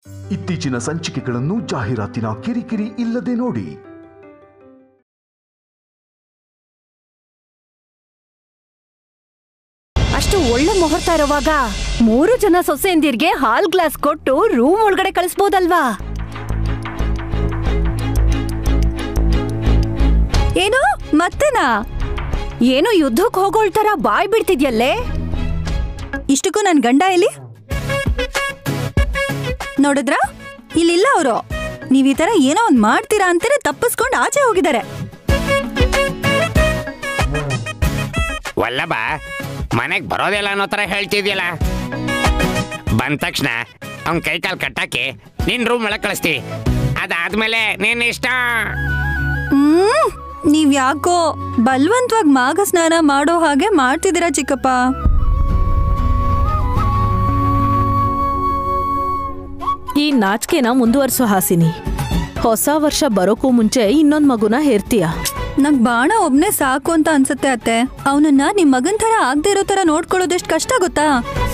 ಇತ್ತೀಚಿನ ಸಂಚಿಕೆಗಳನ್ನು ಜಾಹೀರಾತಿನ ಕಿರಿಕಿರಿ ಇಲ್ಲದೆ ನೋಡಿ. ಅಷ್ಟು ಒಳ್ಳೆ ಮುಹೂರ್ತ ಇರುವಾಗ 3 ಜನ ಸೊಸೆಯಂದಿರ್ಗೆ ಹಾಲ್ ಗ್ಲಾಸ್ ಕೊಟ್ಟು ರೂಮ್ ಒಳಗಡೆ ಕಳಿಸ್ಬೋದಲ್ವಾ? ಏನು ಮತ್ತೆನಾ? ಏನು ಯುದ್ಧಕ್ಕೆ ಹೋಗೋಳ್ತಾರ ಬಾಯ್ ಬಿಡ್ತಿದ್ಯಲ್ಲೇ? ಇಷ್ಟಕ್ಕೂ ನನ್ ಗಂಡ ಇಲ್ಲಿ ನೋಡಿದ್ರ? ಇಲ್ಲಿಲ್ಲ ಅವರು. ನೀವ್ ಈ ತರ ಏನೋ ಒಂದ್ ಮಾಡ್ತೀರಾ ಅಂತಾನೆ ತಪ್ಪಿಸ್ಕೊಂಡು ಆಚೆ ಹೋಗಿದ್ದಾರೆ. ವಲ್ಲಭ ಮನೆಗ್ ಬರೋದಿಲ್ಲ ಅನ್ನೋ ತರ ಹೇಳ್ತಿದ್ಯಲ್ಲ. ಬಂದ ತಕ್ಷಣ ಅವ್ನ ಕೈ ಕಾಲು ಕಟ್ಟಾಕಿ ನಿನ್ ರೂಮ್ ಒಳಗೆ ಕಳಿಸ್ತೀವಿ. ಅದಾದ್ಮೇಲೆ ನೀನ್ ಇಷ್ಟ. ನೀವ್ ಯಾಕೋ ಬಲ್ವಂತವಾಗಿ ಮಾಘ ಸ್ನಾನ ಮಾಡೋ ಹಾಗೆ ಮಾಡ್ತಿದ್ದೀರಾ ಚಿಕ್ಕಪ್ಪ. ಈ ನಾಚಿಕೆನ ಮುಂದುವರ್ಸೋ ಹಾಸಿನಿ. ಹೊಸ ವರ್ಷ ಬರೋಕ್ಕೂ ಮುಂಚೆ ಇನ್ನೊಂದ್ ಮಗುನ ಹೇರ್ತೀಯ. ನಂಗ್ ಬಾಣ ಒಬ್ನೇ ಸಾಕು ಅಂತ ಅನ್ಸುತ್ತೆ ಅತ್ತೆ. ಅವನನ್ನ ನಿಮ್ ಮಗನ್ ತರ ಆಗದೆ ಇರೋ ತರ ನೋಡ್ಕೊಳ್ಳೋದೆಷ್ಟು ಕಷ್ಟ ಗೊತ್ತಾ?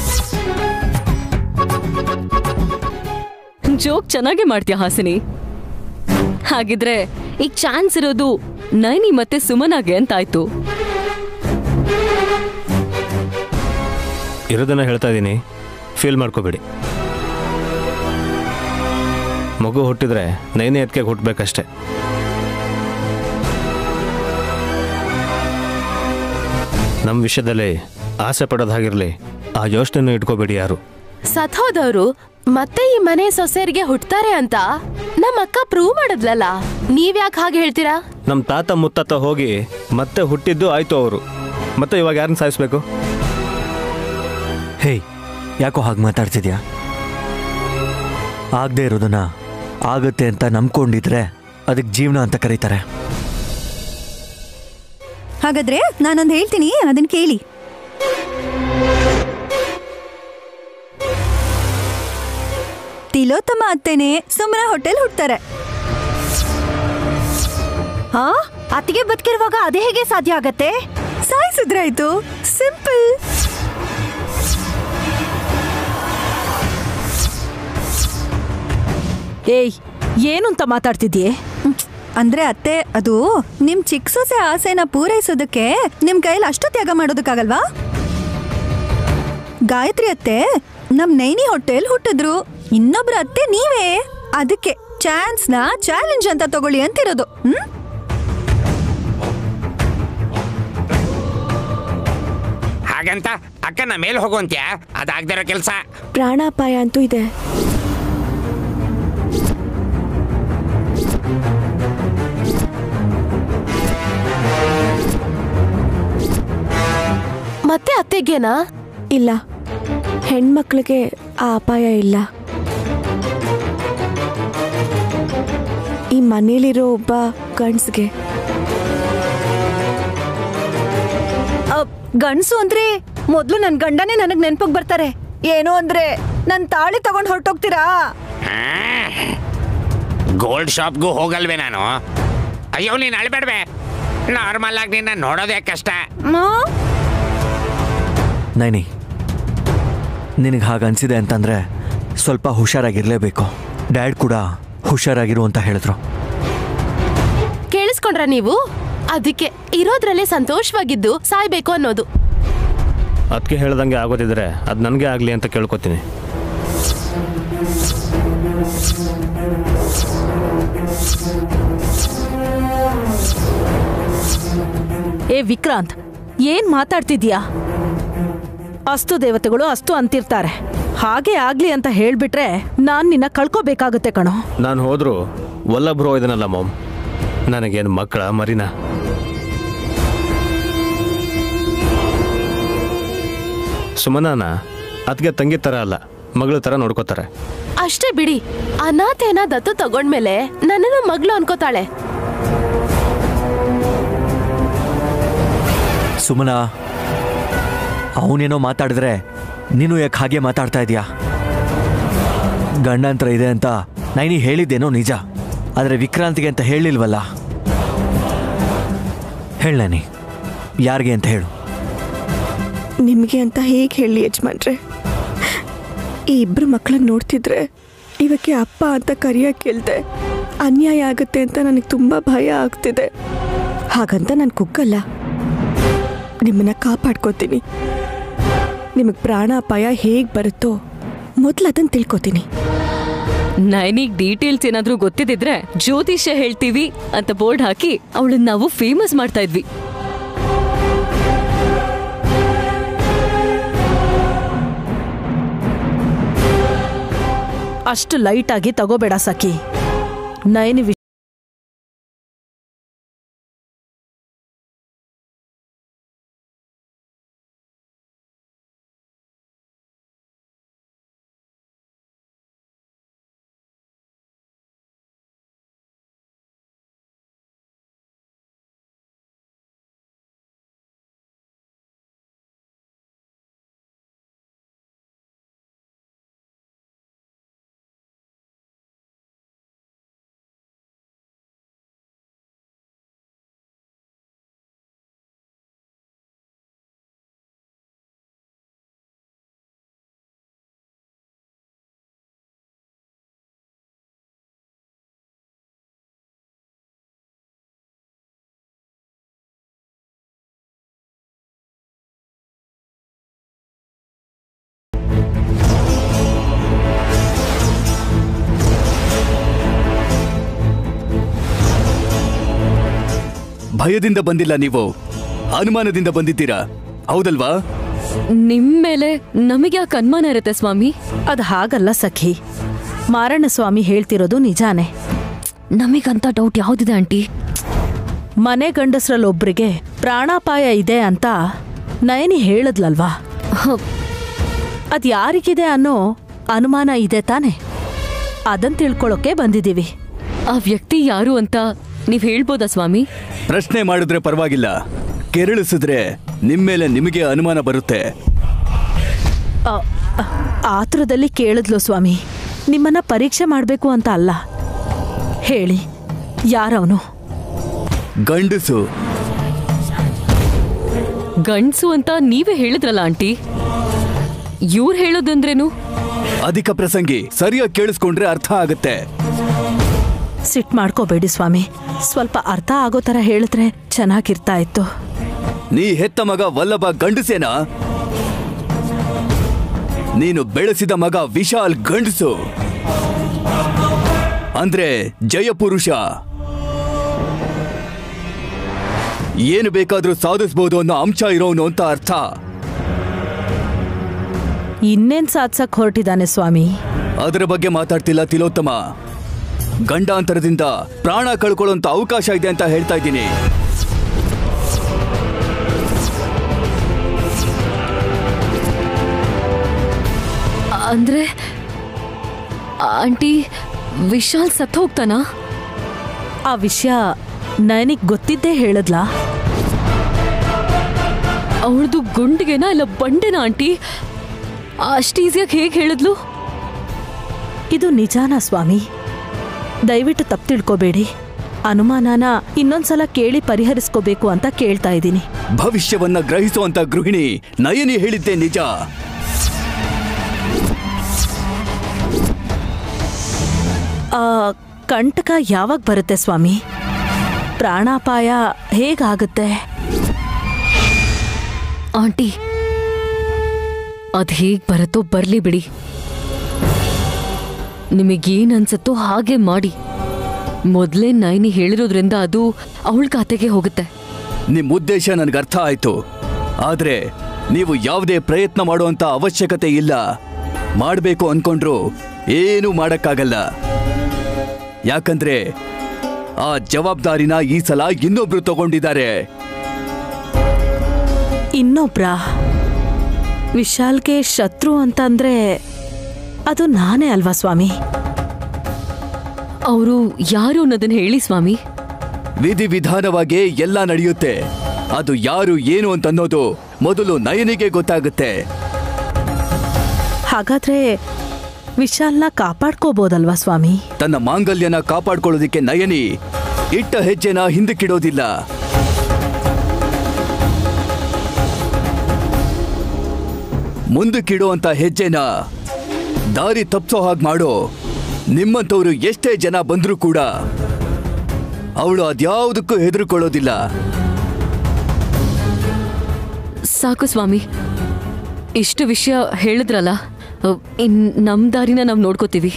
ಜೋಕ್ ಚೆನ್ನಾಗಿ ಮಾಡ್ತೀಯ ಹಾಸಿನಿ. ಹಾಗಿದ್ರೆ ಈಗ ಚಾನ್ಸ್ ಇರೋದು ನೈನಿ ಮತ್ತೆ ಸುಮನಾಗೆ ಅಂತಾಯ್ತು. ಇರೋದನ್ನ ಹೇಳ್ತಾ ಇದ್ದೀನಿ, ಫೀಲ್ ಮಾಡ್ಕೋಬೇಡಿ. ಮಗು ಹುಟ್ಟಿದ್ರೆ ನೈನಿ ಅದಕ್ಕೆ ಹುಟ್ಟಬೇಕಷ್ಟೆ. ನಮ್ಮ ವಿಷಯದಲ್ಲಿ ಆಸೆ ಪಡೋದಾಗಿರ್ಲಿ, ಆ ಯೋಚನೆ ಇಟ್ಕೋಬೇಡಿ ಯಾರು. ಸತ್ತೋದವ್ರು ಮತ್ತೆ ಈ ಮನೆ ಸೊಸೆಯರಿಗೆ ಹುಟ್ತಾರೆ ಅಂತ ನಮ್ಮ ಅಕ್ಕ ಪ್ರೂವ್ ಮಾಡಿದ್ಲಲ್ಲ, ನೀವ್ಯಾಕೆ ಹಾಗೆ ಹೇಳ್ತೀರಾ? ನಮ್ಮ ತಾತ ಮುತ್ತಾತ ಹೋಗಿ ಮತ್ತೆ ಹುಟ್ಟಿದ್ದು ಆಯ್ತು ಅವರು. ಮತ್ತೆ ಇವಾಗ ಯಾರನ್ನ ಸಾಯಿಸ್ಬೇಕು? ಹೇಯ್, ಯಾಕೋ ಹಾಗೆ ಮಾತಾಡ್ತಿದ್ಯಾ? ಆಗದೆ ಇರೋದನ್ನ ಆಗುತ್ತೆ ಅಂತ ನಂಬ್ಕೊಂಡಿದ್ರೆ ಅದಕ್ಕೆ ಜೀವನ ಅಂತ ಕರೀತಾರೆ. ಹಾಗಾದ್ರೆ ನಾನೊಂದು ಹೇಳ್ತೀನಿ, ಅದನ್ನ ಕೇಳಿ. ತಿಲೋತ್ತಮ ಅತ್ತೆನೆ ಸುಮ್ಮನೆ ಹೋಟೆಲ್ ಹುಡ್ತಾರೆ. ಅತ್ತಿಗೆ ಬದುಕಿರುವಾಗ ಅದೇ ಹೇಗೆ ಸಾಧ್ಯ ಆಗತ್ತೆ? ಸಾಯಿಸಿದ್ರೆ ಆಯ್ತು, ಸಿಂಪಲ್. ಏಯ್, ಏನು ಅಂತ ಮಾತಾಡ್ತಿದ್ಯೆ? ಅಂದ್ರೆ ಅತ್ತೆ, ಅದು ನಿಮ್ ಚಿಕ್ಕ ಸೊಸೆ ಆಸೆನ ಪೂರೈಸೋದಕ್ಕೆ ನಿಮ್ ಕೈಯಲ್ಲಿ ಅಷ್ಟು ತ್ಯಾಗ ಮಾಡೋದಕ್ಕಾಗಲ್ವಾ? ಗಾಯತ್ರಿ ಅತ್ತೆ ನಮ್ ನೈನಿ ಹೋಟೆಲ್ ಹುಟ್ಟಿದ್ರು, ಇನ್ನೊಬ್ರ ಅತ್ತೆ ನೀವೇ. ಅದಕ್ಕೆ ಚಾನ್ಸ್ ನ ಚಾಲೆಂಜ್ ಅಂತ ತಗೊಳ್ಳಿ ಅಂತಿರೋದು. ಹಾಗಂತ ಅಕ್ಕನ ಮೇಲೆ ಹೋಗುವಂತ್ಯಾ? ಅದಾಗ್ದಿರೋ ಕೆಲ್ಸ. ಪ್ರಾಣಾಪಾಯ ಅಂತೂ ಇದೆ. ಮತ್ತೆ ಅತ್ತೆಗೇನಾ? ಇಲ್ಲ, ಹೆಣ್ಮಕ್ಳಿಗೆ ಆ ಅಪಾಯ ಇಲ್ಲ. ಈ ಮನೇಲಿರೋ ಒಬ್ಬ ಗಂಡ್ಸ್ಗೆ. ಗಂಡ್ಸು ಅಂದ್ರೆ ಮೊದ್ಲು ನನ್ ಗಂಡನೇ ನನಗ್ ನೆನ್ಪಗ್ ಬರ್ತಾರೆ. ಏನು ಅಂದ್ರೆ ನನ್ ತಾಳಿ ತಗೊಂಡ್ ಹೊರಟೋಗ್ತೀರಾ? ಗೋಲ್ಡ್ ಶಾಪ್ಗೂ ಹೋಗಲ್ವೇ ನಾನು? ಅಯ್ಯೋ, ನೀನ್ ಅಳ್ಬೇಡ್ವೆ. ನಾರ್ಮಲ್ ಆಗಿ ನಿನ್ನ ನೋಡೋದೇ ಕಷ್ಟ. ನೈನಿ, ನಿನಗೆ ಹಾಗೆ ಅನಿಸಿದೆ ಅಂತಂದರೆ ಸ್ವಲ್ಪ ಹುಷಾರಾಗಿರಲೇಬೇಕು. ಡ್ಯಾಡ್ ಕೂಡ ಹುಷಾರಾಗಿರು ಅಂತ ಹೇಳಿದ್ರು. ಕೇಳಿಸ್ಕೊಂಡ್ರ ನೀವು? ಅದಕ್ಕೆ ಇರೋದ್ರಲ್ಲೇ ಸಂತೋಷವಾಗಿದ್ದು ಸಾಯ್ಬೇಕು ಅನ್ನೋದು. ಅದಕ್ಕೆ ಹೇಳ್ದಂಗೆ ಆಗೋದಿದ್ರೆ ಅದು ನನಗೆ ಆಗಲಿ ಅಂತ ಕೇಳ್ಕೊತೀನಿ. ಏ ವಿಕ್ರಾಂತ್, ಏನ್ ಮಾತಾಡ್ತಿದ್ಯಾ? ಅಸ್ತು ದೇವತೆಗಳು ಅಸ್ತು ಅಂತಿರ್ತಾರೆ. ಹಾಗೆ ಆಗ್ಲಿ ಅಂತ ಹೇಳ್ಬಿಟ್ರೆ ನಾನ್ ನಿನ್ನ ಕಳ್ಕೋಬೇಕಾಗುತ್ತೆ ಕಣೋ. ನಾನು ಹೋದ್ರು ವಲ್ಲಭ್ರು ಇದನ್ನಲ್ಲ ಮಾಮ್. ನನಗೇನು ಮಕ್ಕಳ ಮರಿನಾ? ಸುಮನಾನ ಅದಕ್ಕೆ ತಂಗಿ ತರ ಅಲ್ಲ, ಮಗಳ ತರ ನೋಡ್ಕೋತಾರೆ ಅಷ್ಟೇ ಬಿಡಿ. ಅನಾಥೇನ ದತ್ತು ತಗೊಂಡ್ಮೇಲೆ ನನ್ನನ್ನು ಮಗಳು ಅನ್ಕೋತಾಳೆ. ಸುಮನಾ, ಅವನೇನೋ ಮಾತಾಡಿದ್ರೆ ನೀನು ಯಾಕೆ ಹಾಗೆ ಮಾತಾಡ್ತಾ ಇದೀಯಾ? ಗಂಡಂತರ ಇದೆ ಅಂತ ನೈನಿ ಹೇಳಿದ್ದೇನೋ ನಿಜ, ಆದರೆ ವಿಕ್ರಾಂತಿಗೆ ಅಂತ ಹೇಳಿಲ್ವಲ್ಲ. ಹೇಳನಿ, ಯಾರಿಗೆ ಅಂತ ಹೇಳು. ನಿಮಗೆ ಅಂತ ಹೇಗೆ ಹೇಳಿ ಯಜಮಾನ್ರೆ? ಈ ಇಬ್ರು ಮಕ್ಕಳನ್ನ ನೋಡ್ತಿದ್ರೆ ಇವಕ್ಕೆ ಅಪ್ಪ ಅಂತ ಕರೆಯೋಕ್ಕಿಲ್ದೆ ಅನ್ಯಾಯ ಆಗುತ್ತೆ ಅಂತ ನನಗೆ ತುಂಬ ಭಯ ಆಗ್ತಿದೆ. ಹಾಗಂತ ನಾನು ಕುಗ್ಗಲ್ಲ, ನಿಮ್ಮನ್ನ ಕಾಪಾಡ್ಕೋತೀನಿ. ನಿಮಗೆ ಪ್ರಾಣಾಪಾಯ ಹೇಗೆ ಬರುತ್ತೋ ಮೊದಲು ಅದನ್ನು ತಿಳ್ಕೊತೀನಿ. ನೈನಿಗ್ ಡೀಟೇಲ್ಸ್ ಏನಾದ್ರೂ ಗೊತ್ತಿದ್ರೆ ಜ್ಯೋತಿಷ್ಯ ಹೇಳ್ತೀವಿ ಅಂತ ಬೋರ್ಡ್ ಹಾಕಿ ಅವಳನ್ನ ನಾವು ಫೇಮಸ್ ಮಾಡ್ತಾ ಇದ್ವಿ. ಅಷ್ಟು ಲೈಟ್ ಆಗಿ ತಗೋಬೇಡ ಸಖಿ. ನೈನಿ ಭಯದಿಂದ ಬಂದಿಲ್ಲ, ನೀವು ಅನುಮಾನದಿಂದ ಬಂದಿದ್ದೀರಾ, ಹೌದಲ್ವಾ? ನಿಮ್ಮೇಲೆ ನಮಗೆ ಯಾಕೆ ಅನುಮಾನ ಇರುತ್ತೆ ಸ್ವಾಮಿ? ಅದು ಹಾಗಲ್ಲ ಸಖಿ. ಮಾರಣ್ಣ ಸ್ವಾಮಿ ಹೇಳ್ತಿರೋದು ನಿಜಾನೇ. ನಮಗಂತ ಡೌಟ್ ಯಾವ್ದಿದೆ ಆಂಟಿ? ಮನೆ ಗಂಡಸ್ರಲ್ಲೊಬ್ರಿಗೆ ಪ್ರಾಣಾಪಾಯ ಇದೆ ಅಂತ ನಯನಿ ಹೇಳದ್ಲಲ್ವಾ? ಅದ್ ಯಾರಿಗಿದೆ ಅನ್ನೋ ಅನುಮಾನ ಇದೆ ತಾನೆ, ಅದನ್ ತಿಳ್ಕೊಳ್ಳೋಕೆ ಬಂದಿದ್ದೀವಿ. ಆ ವ್ಯಕ್ತಿ ಯಾರು ಅಂತ ನೀವ್ ಹೇಳ್ಬೋದಾ ಸ್ವಾಮಿ? ಪ್ರಶ್ನೆ ಮಾಡಿದ್ರೆ ಪರವಾಗಿಲ್ಲ, ಕೆರಳಿಸಿದ್ರೆ ನಿಮ್ಮೇಲೆ ನಿಮಗೆ ಅನುಮಾನ ಬರುತ್ತೆ. ಆತುರದಲ್ಲಿ ಕೇಳಿದ್ಲು ಸ್ವಾಮಿ. ನಿಮ್ಮನ್ನ ಪರೀಕ್ಷೆ ಮಾಡಬೇಕು ಅಂತ ಅಲ್ಲ. ಹೇಳಿ, ಯಾರವನು? ಗಂಡಸು. ಗಂಡ್ಸು ಅಂತ ನೀವೇ ಹೇಳಿದ್ರಲ್ಲ ಆಂಟಿ, ಇವ್ರು ಹೇಳೋದಂದ್ರೇನು? ಅಧಿಕ ಪ್ರಸಂಗಿ, ಸರಿಯಾಗಿ ಕೇಳಿಸ್ಕೊಂಡ್ರೆ ಅರ್ಥ ಆಗುತ್ತೆ. ಸಿಟ್ ಮಾಡ್ಕೋಬೇಡಿ ಸ್ವಾಮಿ, ಸ್ವಲ್ಪ ಅರ್ಥ ಆಗೋ ತರ ಹೇಳಿದ್ರೆ ಚೆನ್ನಾಗಿರ್ತಾ ಇತ್ತು. ನೀ ಹೆತ್ತ ಮಗ ವಲ್ಲಭ ಗಂಡಸೇನಾ? ನೀನು ಬೆಳೆಸಿದ ಮಗ ವಿಶಾಲ್ ಗಂಡಸು, ಅಂದ್ರೆ ಜಯಪುರುಷ. ಏನು ಬೇಕಾದ್ರೂ ಸಾಧಿಸಬಹುದು ಅನ್ನೋ ಅಂಶ ಇರೋನು ಅಂತ ಅರ್ಥ. ಇನ್ನೇನ್ ಸಾಧ್ಸಕ್ ಹೊರಟಿದ್ದಾನೆ ಸ್ವಾಮಿ? ಅದರ ಬಗ್ಗೆ ಮಾತಾಡ್ತಿಲ್ಲ ತಿಲೋತ್ತಮ. ಗಂಡಾಂತರದಿಂದ ಪ್ರಾಣ ಕಳ್ಕೊಳ್ಳೋಂತ ಅವಕಾಶ ಇದೆ ಅಂತ ಹೇಳ್ತಾ ಇದ್ದೀನಿ. ಅಂದ್ರೆ ಆಂಟಿ, ವಿಶಾಲ್ ಸತ್ತು ಹೋಗ್ತಾನಾ? ಆ ವಿಷಯ ನಯನಿಗ್ ಗೊತ್ತಿದ್ದೇ ಹೇಳದ್ಲಾ? ಅವಳದು ಗುಂಡಿಗೆನಾ ಇಲ್ಲ ಬಂಡೆನಾ ಆಂಟಿ? ಅಷ್ಟು ಈಸಿಯಾಗಿ ಹೇಗೆ ಹೇಳಿದ್ಲು? ಇದು ನಿಜಾನಾ ಸ್ವಾಮಿ? ದಯವಿಟ್ಟು ತಪ್ಪು ತಿಳ್ಕೋಬೇಡಿ. ಅನುಮಾನನ ಇನ್ನೊಂದ್ಸಲ ಕೇಳಿ ಪರಿಹರಿಸ್ಕೋಬೇಕು ಅಂತ ಕೇಳ್ತಾ ಇದ್ದೀನಿ. ಭವಿಷ್ಯವನ್ನ ಗ್ರಹಿಸುವಂತ ಗೃಹಿಣಿ ನಯನಿ ಹೇಳಿದ್ದೆ ನಿಜ. ಕಂಟಕ ಯಾವಾಗ ಬರುತ್ತೆ ಸ್ವಾಮಿ? ಪ್ರಾಣಾಪಾಯ ಹೇಗಾಗುತ್ತೆ? ಆಂಟಿ, ಅದ್ ಹೇಗ್ ಬರತ್ತೋ ಬರ್ಲಿ ಬಿಡಿ. ನಿಮಗೇನ್ ಅನ್ಸತ್ತೋ ಹಾಗೆ ಮಾಡಿ. ಮೊದ್ಲೇ ನೈನಿ ಹೇಳಿರೋದ್ರಿಂದ ಅದು ಅವಳ ಖಾತೆಗೆ ಹೋಗುತ್ತೆ. ನಿಮ್ ಉದ್ದೇಶ ನನ್ಗೆ ಅರ್ಥ ಆಯ್ತು, ಆದ್ರೆ ನೀವು ಯಾವುದೇ ಪ್ರಯತ್ನ ಮಾಡುವಂತ ಅವಶ್ಯಕತೆ ಇಲ್ಲ. ಮಾಡಬೇಕು ಅನ್ಕೊಂಡ್ರು ಏನೂ ಮಾಡಕ್ಕಾಗಲ್ಲ. ಯಾಕಂದ್ರೆ ಆ ಜವಾಬ್ದಾರಿನ ಈ ಸಲ ಇನ್ನೊಬ್ರು ತಗೊಂಡಿದ್ದಾರೆ. ಇನ್ನೊಬ್ರ? ವಿಶಾಲ್ಗೆ ಶತ್ರು ಅಂತಂದ್ರೆ ಅದು ನಾನೇ ಅಲ್ವಾ ಸ್ವಾಮಿ? ಅವರು ಯಾರು ಅನ್ನೋದನ್ನ ಹೇಳಿ ಸ್ವಾಮಿ. ವಿಧಿವಿಧಾನವಾಗಿ ಎಲ್ಲ ನಡೆಯುತ್ತೆ. ಅದು ಯಾರು ಏನು ಅಂತ ಅನ್ನೋದು ಮೊದಲು ನಯನಿಗೆ ಗೊತ್ತಾಗುತ್ತೆ. ಹಾಗಾದ್ರೆ ವಿಶಾಲ್ನ ಕಾಪಾಡ್ಕೋಬಹುದಲ್ವಾ ಸ್ವಾಮಿ? ತನ್ನ ಮಾಂಗಲ್ಯನ ಕಾಪಾಡ್ಕೊಳ್ಳೋದಿಕ್ಕೆ ನಯನಿ ಇಟ್ಟ ಹೆಜ್ಜೆನ ಹಿಂದಕ್ಕಿಡೋದಿಲ್ಲ. ಮುಂದಕ್ಕಿಡೋ ಅಂತ ಹೆಜ್ಜೆನ ದಾರಿ ತಪ್ಸೋ ಹಾಗೆ ಮಾಡೋ ನಿಮ್ಮಂಥವ್ರು ಎಷ್ಟೇ ಜನ ಬಂದ್ರೂ ಕೂಡ ಅವಳು ಅದ್ಯಾವುದಕ್ಕೂ ಹೆದರ್ಕೊಳ್ಳೋದಿಲ್ಲ. ಸಾಕು ಸ್ವಾಮಿ, ಇಷ್ಟು ವಿಷಯ ಹೇಳಿದ್ರಲ್ಲ, ನಮ್ ದಾರಿನ ನಾವು ನೋಡ್ಕೋತೀವಿ.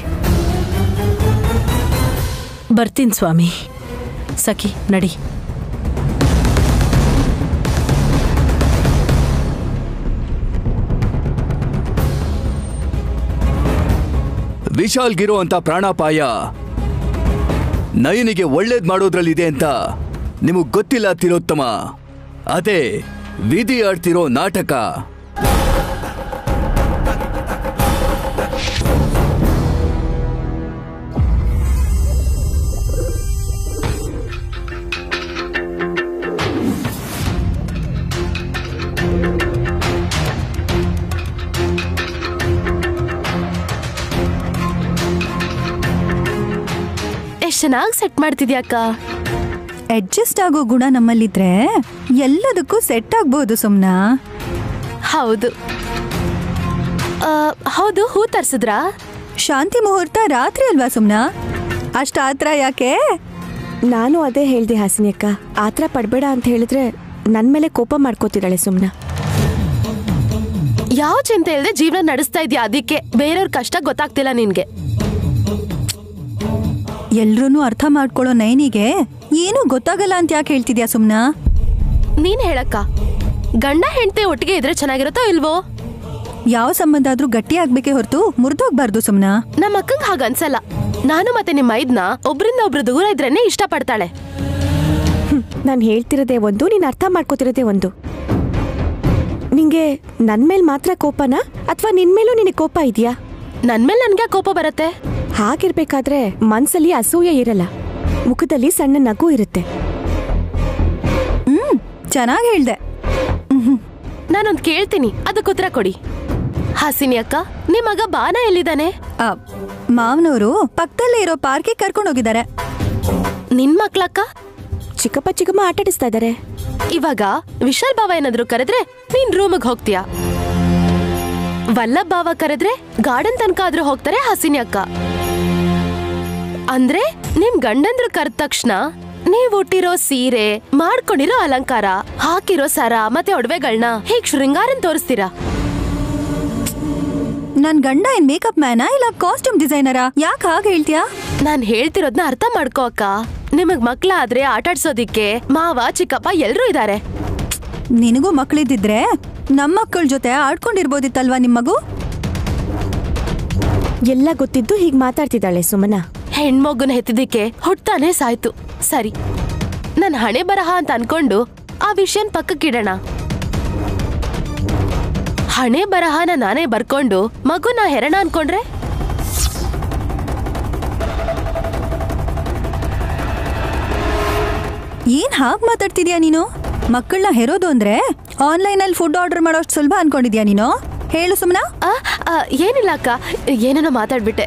ಬರ್ತೀನಿ ಸ್ವಾಮಿ. ಸಖಿ ನಡಿ. ವಿಶಾಲ್ಗಿರೋ ಅಂತ ಪ್ರಾಣಾಪಾಯ ನಯನಿಗೆ ಒಳ್ಳೇದ್ ಮಾಡೋದ್ರಲ್ಲಿದೆ ಅಂತ ನಿಮಗ್ ಗೊತ್ತಿಲ್ಲ ತಿಲೋತ್ತಮ. ಅದೇ ವಿಧಿ ಆಡ್ತಿರೋ ನಾಟಕ. ಎಷ್ಟ್ ಚೆನ್ನಾಗಿ ಸೆಟ್ ಮಾಡ್ತಿದ್ಯಾಕ. ಅಡ್ಜಸ್ಟ್ ಆಗೋ ಗುಣ ನಮ್ಮಲ್ಲಿದ್ರೆ ಎಲ್ಲದಕ್ಕೂ ಸೆಟ್ ಆಗ್ಬೋದು ಸುಮ್ನಾ. ಹೌದು ಹೌದು, ಹೂ ತರ್ಸಿದ್ರಾ? ಶಾಂತಿ ಮುಹೂರ್ತ ರಾತ್ರಿ ಅಲ್ವಾ ಸುಮ್ನಾ, ಅಷ್ಟ ಆತ್ರ ಯಾಕೆ? ನಾನು ಅದೇ ಹೇಳ್ದೆ ಹಾಸಿನಿ ಅಕ್ಕ, ಆತರ ಪಡ್ಬೇಡ ಅಂತ ಹೇಳಿದ್ರೆ ನನ್ ಮೇಲೆ ಕೋಪ ಮಾಡ್ಕೋತಿದ್ದಾಳೆ ಸುಮ್ನ. ಯಾವ ಚಿಂತೆ ಇಲ್ಲದೆ ಜೀವನ ನಡೆಸ್ತಾ ಇದ್ಯಾ, ಅದಕ್ಕೆ ಬೇರೆಯವ್ರ ಕಷ್ಟ ಗೊತ್ತಾಗ್ತಿಲ್ಲ ನಿನ್ಗೆ. ಎಲ್ರೂನು ಅರ್ಥ ಮಾಡ್ಕೊಳ್ಳೋ ನಯನಿಗೆ ಏನು ಗೊತ್ತಾಗಲ್ಲ ಅಂತ ಯಾಕೆ ಹೇಳ್ತಿದ್ಯಾ ಸುಮ್ನಾ? ನೀನ್ ಹೇಳಕ್ಕ, ಗಂಡ ಹೆಂಡತಿ ಒಟ್ಟಿಗೆ ಇದ್ರೆ ಚೆನ್ನಾಗಿರುತ್ತೋ ಇಲ್ವೋ? ಯಾವ ಸಂಬಂಧ ಆದ್ರೂ ಗಟ್ಟಿ ಆಗ್ಬೇಕೆ ಹೊರತು ಮುರಿದೋಗ್ಬಾರ್ದು ಸುಮ್ನಾ. ನಮ್ಮ ಅಕ್ಕಂಗ್ ಹಾಗ ಅನ್ಸಲ್ಲ. ನಾನು ಮತ್ತೆ ನಿಮ್ಮ ಮೈದ್ನ ಒಬ್ರಿಂದ ಒಬ್ರು ದೂರ ಇದ್ರೇನೆ ಇಷ್ಟ ಪಡ್ತಾಳೆ. ನಾನು ಹೇಳ್ತಿರೋದೇ ಒಂದು, ನೀನ್ ಅರ್ಥ ಮಾಡ್ಕೋತಿರೋದೇ ಒಂದು. ನಿಂಗೆ ನನ್ ಮೇಲ್ ಮಾತ್ರ ಕೋಪನಾ ಅಥವಾ ನಿನ್ ಮೇಲೂ ನಿನಗೆ ಕೋಪ ಇದೆಯಾ? ನನ್ ಮೇಲೆ ನನ್ಗೆ ಕೋಪ ಬರುತ್ತೆ. ಹಾಗಿರ್ಬೇಕಾದ್ರೆ ಮನ್ಸಲ್ಲಿ ಅಸೂಯೆ ಇರಲ್ಲ, ಮುಖದಲ್ಲಿ ಸಣ್ಣ ನಗು ಇರುತ್ತೆ. ಚೆನ್ನಾಗಿ ಹೇಳ್ದೆ. ನಾನೊಂದ್ ಕೇಳ್ತೀನಿ, ಅದಕ್ಕೆ ಉತ್ತರ ಕೊಡಿ. ಹಾಸಿನಿ ಅಕ್ಕ, ನಿಮ್ ಮಗ ಬಾನ ಎಲ್ಲಿದ್ದಾನೆ? ಮಾವನವರು ಪಕ್ಕದಲ್ಲೇ ಇರೋ ಪಾರ್ಕಿಗೆ ಕರ್ಕೊಂಡು ಹೋಗಿದ್ದಾರೆ. ನಿನ್ ಮಕ್ಳಕ್ಕ? ಚಿಕ್ಕಪ್ಪ ಚಿಕ್ಕಮ್ಮ ಆಟಾಡಿಸ್ತಾ ಇದಾರೆ. ಇವಾಗ ವಿಶಾಲ್ ಬಾವ ಏನಾದ್ರು ಕರೆದ್ರೆ ನೀನ್ ರೂಮಿಗೆ ಹೋಗ್ತೀಯಾ? ವಲ್ಲಭ್ ಬಾವ ಕರೆದ್ರೆ ಗಾರ್ಡನ್ ತನಕ ಆದ್ರೂ ಹೋಗ್ತಾರೆ ಹಾಸಿನಿ ಅಕ್ಕ. ಅಂದ್ರೆ ನಿಮ್ ಗಂಡಂದ್ರು ಕರೆದ ತಕ್ಷಣ ನೀವ್ ಉಟ್ಟಿರೋ ಸೀರೆ, ಮಾಡ್ಕೊಂಡಿರೋ ಅಲಂಕಾರ, ಹಾಕಿರೋ ಸರ ಮತ್ತೆ ಒಡವೆಗಳನ್ನ ಹೇಗ್ ಶೃಂಗಾರನ್ ತೋರಿಸ್ತೀರಾ? ನನ್ ಗಂಡ ಏನ್ ಮೇಕಪ್ ಮ್ಯಾನಾ ಇಲ್ಲ ಕಾಸ್ಟ್ಯೂಮ್ ಡಿಸೈನರಾ? ಯಾಕೆ ಹಾಗೆ ಹೇಳ್ತೀಯಾ? ನಾನ್ ಹೇಳ್ತಿರೋದ್ನ ಅರ್ಥ ಮಾಡ್ಕೋ ಅಕ್ಕ. ನಿಮಗ್ ಮಕ್ಳಾದ್ರೆ ಆಟಾಡ್ಸೋದಿಕ್ಕೆ ಮಾವ ಚಿಕ್ಕಪ್ಪ ಎಲ್ರೂ ಇದಾರೆ. ನಿನಗೂ ಮಕ್ಳಿದ್ದಿದ್ರೆ ನಮ್ಮ ಮಕ್ಕಳ ಜೊತೆ ಆಡ್ಕೊಂಡಿರ್ಬೋದಿತ್ತಲ್ವಾ ನಿಮ್ ಮಗು? ಎಲ್ಲ ಗೊತ್ತಿದ್ದು ಹೀಗ್ ಮಾತಾಡ್ತಿದ್ದಾಳೆ ಸುಮನ. ಹೆಣ್ಮಗುನ ಹೆತ್ತಿದ್ದಕ್ಕೆ ಹುಟ್ತಾನೆ ಸಾಯ್ತು. ಸರಿ, ನನ್ ಹಣೆ ಬರಹ ಅಂತ ಅನ್ಕೊಂಡು ಆ ವಿಷಯನ್ ಪಕ್ಕಕ್ಕಿಡೋಣ. ಹಣೆ ಬರಹನ ನಾನೇ ಬರ್ಕೊಂಡು ಮಗುನ ಹೆರಣ ಅನ್ಕೊಂಡ್ರೆ? ಏನ್ ಹಾಗ್ ಮಾತಾಡ್ತಿದ್ಯಾ ನೀನು? ಮಕ್ಕಳನ್ನ ಹೆರೋದು ಅಂದ್ರೆ ಆನ್ಲೈನ್ ಅಲ್ಲಿ ಫುಡ್ ಆರ್ಡರ್ ಮಾಡೋಷ್ಟು ಸುಲಭ ಅನ್ಕೊಂಡಿದ್ಯಾ ನೀನು? ಹೇಳು ಸುಮ್ನಾ. ಏನಿಲ್ಲ ಅಕ್ಕ, ಏನೇನೋ ಮಾತಾಡ್ಬಿಟ್ಟೆ.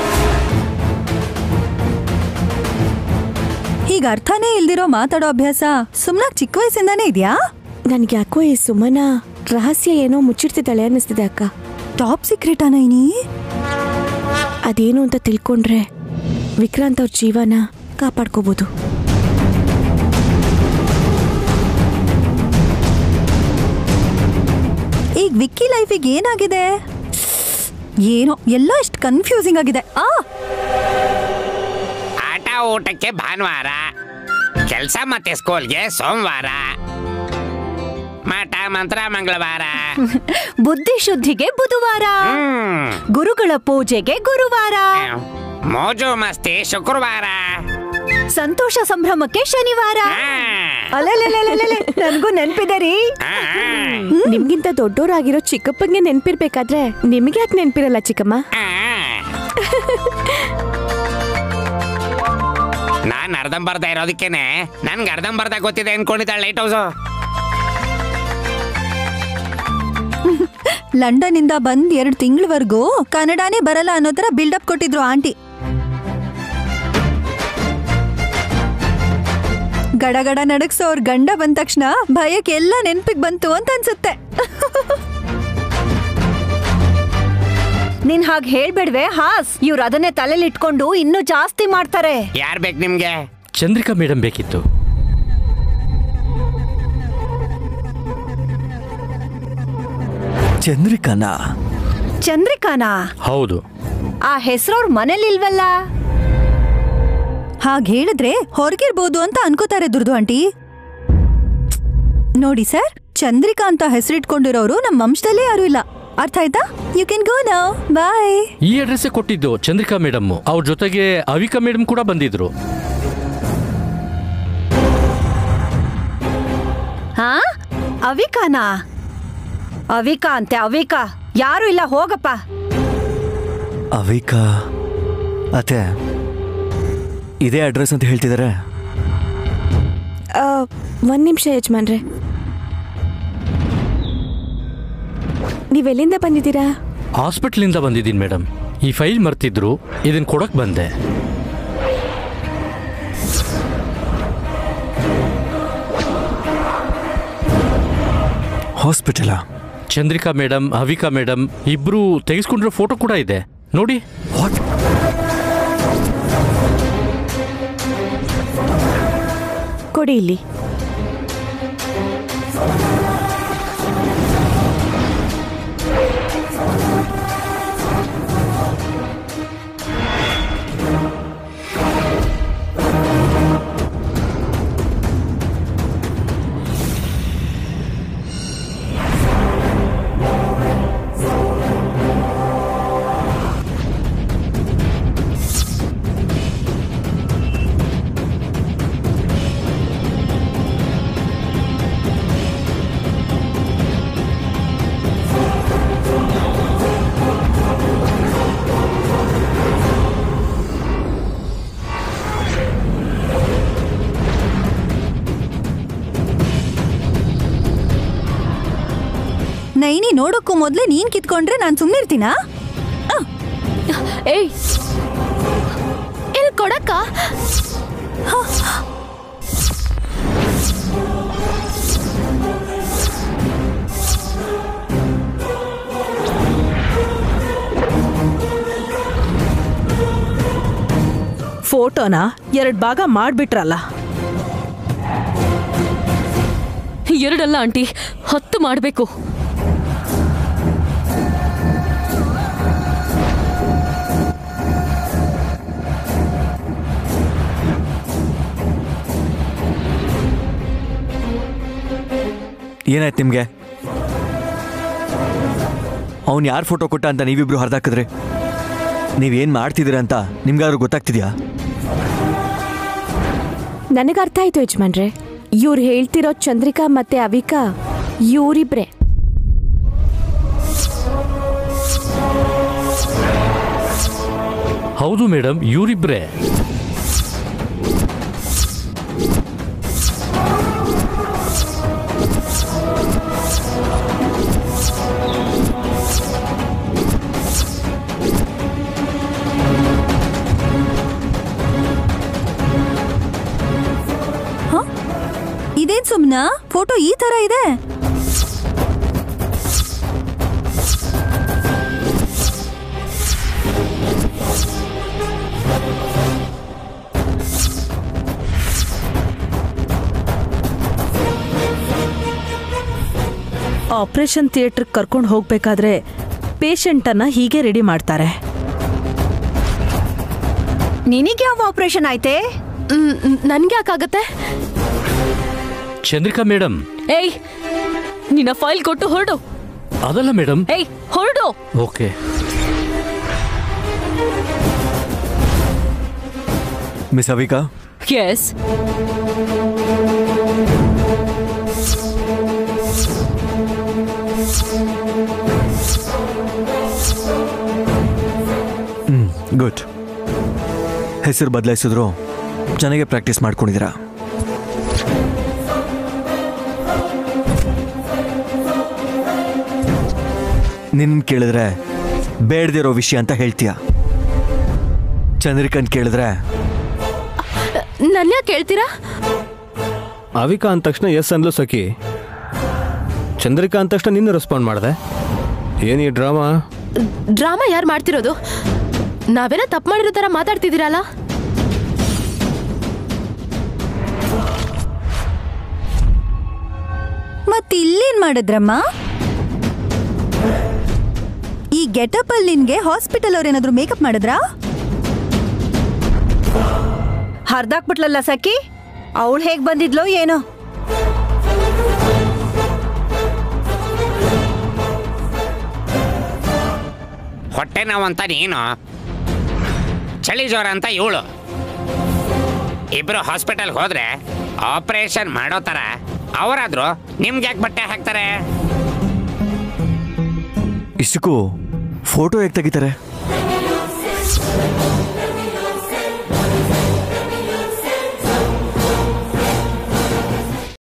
ಈಗ ಅರ್ಥನೇ ಇಲ್ದಿರೋ ಮಾತಾಡೋ ಅಭ್ಯಾಸ ಸುಮ್ನಾ ಚಿಕ್ಕ ವಯಸ್ಸಿಂದಾನೇ ಇದ್ಯಾ? ನನ್ಗೆ ಯಾಕೋ ಈ ಸುಮನ ರಹಸ್ಯ ಏನೋ ಮುಚ್ಚಿಡ್ತಿದ್ದಾಳೆ ಅನ್ನಿಸ್ತಿದೆ ಅಕ್ಕ. ಟಾಪ್ ಸೀಕ್ರೆಟಾ ನೈನಿ? ಅದೇನು ಅಂತ ತಿಳ್ಕೊಂಡ್ರೆ ವಿಕ್ರಾಂತ್ ಅವ್ರ ಜೀವನ ಕಾಪಾಡ್ಕೋಬಹುದು. ಈಗ ವಿಕ್ಕಿ ಲೈಫಿಗೆ ಏನಾಗಿದೆ ಏನೋ, ಎಲ್ಲ ಇಷ್ಟು ಕನ್ಫ್ಯೂಸಿಂಗ್ ಆಗಿದೆ. ಆಟ ಊಟಕ್ಕೆ ಭಾನುವಾರ, ಕೆಲಸ ಮತ್ತೆ ಸ್ಕೂಲ್ಗೆ ಸೋಮವಾರ, ಮಠ ಮಂತ್ರ ಮಂಗಳವಾರ, ಬುದ್ಧಿ ಶುದ್ಧಿಗೆ ಬುಧವಾರ, ಗುರುಗಳ ಪೂಜೆಗೆ ಗುರುವಾರ, ಮೋಜು ಮಸ್ತಿ ಶುಕ್ರವಾರ, ಸಂತೋಷ ಸಂಭ್ರಮಕ್ಕೆ ಶನಿವಾರ. ನನ್ಗೂ ನೆನ್ಪಿದೆ ರೀ. ನಿಮ್ಗಿಂತ ದೊಡ್ಡೋರಾಗಿರೋ ಚಿಕ್ಕಪ್ಪಂಗೆ ನೆನ್ಪಿರ್ಬೇಕಾದ್ರೆ ನಿಮ್ಗೆ ಯಾಕೆ ನೆನ್ಪಿರಲ್ಲ ಚಿಕ್ಕಮ್ಮ? ನಾನ್ ಅರ್ಧಂಬರ್ಧ ಇರೋದಕ್ಕೇನೆ ನನ್ಗೆ ಅರ್ಧಂಬರ್ಧ ಗೊತ್ತಿದೆ ಅನ್ಕೊಂಡಿದ್ದಾಳೆ ಲೈಟ್ ಹೌಸು. ಲಂಡನ್ ಇಂದ ಬಂದ್ 2 ತಿಂಗಳವರೆಗೂ ಕನ್ನಡನೇ ಬರಲ್ಲ ಅನ್ನೋ ತರ ಬಿಲ್ಡಪ್ ಕೊಟ್ಟಿದ್ರು ಆಂಟಿ. ಗಡಗಡ ನಡಗ್ಸೋ ಅವ್ರ ಗಂಡ ಬಂದ ತಕ್ಷಣ ಭಯಕ್ಕೆ ಎಲ್ಲ ನೆನ್ಪಿಗೆ ಬಂತು ಅಂತ ಅನ್ಸುತ್ತೆ. ನೀನ್ ಹಾಗೆ ಹೇಳ್ಬೇಡ್ವೆ ಹಾಸ್. ಇವ್ರು ಅದನ್ನೇ ತಲೆಯಲ್ಲಿ ಇಟ್ಕೊಂಡು ಇನ್ನೂ ಜಾಸ್ತಿ ಮಾಡ್ತಾರೆ. ಯಾರ್ ಬೇಕು ನಿಮ್ಗೆ? ಚಂದ್ರಿಕಾ ಮೇಡಮ್ ಬೇಕಿತ್ತು. ಚಂದ್ರಿಕಾನಾ? ಚಂದ್ರಿಕಾನಾ? ಹೌದು. ಆ ಹೆಸರವ್ರ ಮನೇಲಿ ಇಲ್ವಲ್ಲ? ಹಾಗೆ ಹೇಳಿದ್ರೆ ಹೊರಗಿರ್ಬೋದು ಅಂತ ಅನ್ಕೋತಾರೆ ದುರ್ದು ಆಂಟಿ. ನೋಡಿ ಸರ್, ಚಂದ್ರಿಕಾ ಅಂತ ಹೆಸರಿಟ್ಕೊಂಡಿರೋರು ನಮ್ಮ ವಂಶದಲ್ಲೇ ಯಾರು ಇಲ್ಲ. ಅರ್ಥ ಆಯ್ತಾ? You can go now. Bye. ಈ ಅಡ್ರೆಸ್ ಕೊಟ್ಟಿದ್ದು ಚಂದ್ರಿಕಾ ಮೇಡಮ್. ಅವ್ರ ಜೊತೆಗೆ ಅವಿಕಾ ಮೇಡಮ್ ಕೂಡ ಬಂದಿದ್ರು. ಹಾ, ಅವಿಕಾನಾ? ಅವಿಕಾ ಅಂತೆ, ಅವಿಕಾ ಯಾರು ಇಲ್ಲ, ಹೋಗಪ್ಪ. ಅವಿಕಾ ಅತ್ತೆ, ಇದೇ ಅಡ್ರೆಸ್ ಅಂತ ಹೇಳ್ತಿದ್ದಾರೆ. ಒಂದು ನಿಮಿಷ ಯಜಮಾನ್ರೆ, ನೀವೆಲ್ಲಿಂದ ಬಂದಿದ್ದೀರಾ? ಹಾಸ್ಪಿಟ್ಲಿಂದ ಬಂದಿದ್ದೀನಿ ಮೇಡಮ್. ಈ ಫೈಲ್ ಮರ್ತಿದ್ರು, ಇದನ್ನ ಕೊಡಕ್ ಬಂದೆ. ಹಾಸ್ಪಿಟಲಾ? ಚಂದ್ರಿಕಾ ಮೇಡಮ್, ಅವಿಕಾ ಮೇಡಮ್ ಇಬ್ರು ತೆಗೆಸ್ಕೊಂಡಿರೋ ಫೋಟೋ ಕೂಡ ಇದೆ ನೋಡಿ. ವಾಟ್? ಕೊಡಿ ಇಲ್ಲಿ. ನೈನಿ ನೋಡೋಕ್ಕೂ ಮೊದ್ಲೇ ನೀನ್ ಕಿತ್ಕೊಂಡ್ರೆ ನಾನ್ ಸುಮ್ನಿರ್ತೀನಾ? ಏಯ್, ಇಲ್ಲಿ ಕೊಡಕ್ಕ. ಫೋಟೋನ 2 ಭಾಗ ಮಾಡ್ಬಿಟ್ರಲ್ಲ. 2 ಅಲ್ಲ ಆಂಟಿ, 10 ಮಾಡ್ಬೇಕು. ಏನಾಯ್ತು ನಿಮ್ಗೆ? ಅವನು ಯಾರು ಫೋಟೋ ಕೊಟ್ಟ ಅಂತ ನೀವಿಬ್ರು ಹರಿದಾಕಿದ್ರಿ. ನೀವೇನ್ ಮಾಡ್ತಿದ್ದೀರ ಅಂತ ನಿಮ್ಗಾದ್ರೂ ಗೊತ್ತಾಗ್ತಿದ್ಯಾ? ನನಗೆ ಅರ್ಥ ಆಯ್ತು ಯಜಮಾನ್ರೆ. ಇವ್ರು ಹೇಳ್ತಿರೋ ಚಂದ್ರಿಕಾ ಮತ್ತೆ ಅವಿಕಾ ಇವರಿಬ್ರೆ. ಹೌದು ಮೇಡಮ್, ಇವರಿಬ್ರೆ. ಇದೇನ್ ಸುಮ್ನಾ? ಫೋಟೋ ಈ ತರ ಇದೆ. ಆಪರೇಷನ್ ಥಿಯೇಟರ್ ಕರ್ಕೊಂಡು ಹೋಗ್ಬೇಕಾದ್ರೆ ಪೇಷಂಟನ್ನ ಹೀಗೆ ರೆಡಿ ಮಾಡ್ತಾರೆ. ನಿನಗೆ ಯಾವ ಆಪರೇಷನ್ ಆಯ್ತೆ? ನನ್ಗೆ ಯಾಕಾಗತ್ತೆ? ಚಂದ್ರಿಕಾ ಮೇಡಮ್. ಏಯ್, ನಿನ್ನ ಫೈಲ್ ಕೊಟ್ಟು ಹೊರಡು. ಅದಲ್ಲ ಮೇಡಮ್. ಏಯ್, ಹೊರಡು. Okay. Miss Avika? Yes. Good. ಹೆಸರು ಬದಲಾಯಿಸಿದ್ರು ಚೆನ್ನಾಗೆ ಪ್ರಾಕ್ಟೀಸ್ ಮಾಡ್ಕೊಂಡಿದ್ದೀರಾ. ನಿನ್ನ ಕೇಳಿದ್ರೆ ಬೇಡದಿರೋ ವಿಷಯ ಅಂತ ಹೇಳ್ತೀಯ. ಚಂದ್ರಿಕನ್ ಕೇಳಿದ್ರೆ ನನ್ನ ಯಾಕೆ ಕೇಳ್ತೀರಾ? ಅವಿಕಾ ಅಂದ ತಕ್ಷಣ ಎಸ್ ಅಂದ್ಲು ಸಖಿ. ಚಂದ್ರಿಕಾ ಅಂದ ತಕ್ಷಣ ನಿನ್ನ ರೆಸ್ಪಾಂಡ್ ಮಾಡಿದೆ. ಏನು ಈ ಡ್ರಾಮಾ? ಡ್ರಾಮಾ ಯಾರು ಮಾಡ್ತಿರೋದು? ನಾವೇನೋ ತಪ್ಪು ಮಾಡಿರೋ ತರ ಮಾತಾಡ್ತಿದ್ದೀರಲ್ಲ. ಮತ್ ಇಲ್ಲೇನ್ ಮಾಡಿದ್ರಮ್ಮ? ಈ ಗೆಟಪ್ ಅಲ್ಲಿ ನಿನ್ಗೆ ಹಾಸ್ಪಿಟಲ್ ಅವ್ರೇನಾದ್ರೂ ಮೇಕಪ್ ಮಾಡಿದ್ರಾ? ಹರ್ದಾಕ್ಬಿಟ್ಲಲ್ಲ ಸಖಿ, ಅವಳು ಹೇಗ್ ಬಂದಿದ್ಲೋ ಏನೋ. ಹೊಟ್ಟೆ ನೋವಂತ ನೀನು, ಚಳಿ ಜ್ವರ ಅಂತ ಇವಳು. ಇಬ್ರು ಹಾಸ್ಪಿಟಲ್ಗೆ ಹೋದ್ರೆ ಆಪರೇಷನ್ ಮಾಡೋ ತರ ಅವರಾದ್ರೂ ನಿಮ್ಗೆ ಯಾಕೆ ಬಟ್ಟೆ ಹಾಕ್ತಾರೆ? ಇಷ್ಟಕ್ಕೂ ಫೋಟೋ ಹೇಗೆ ತೆಗಿತಾರೆ?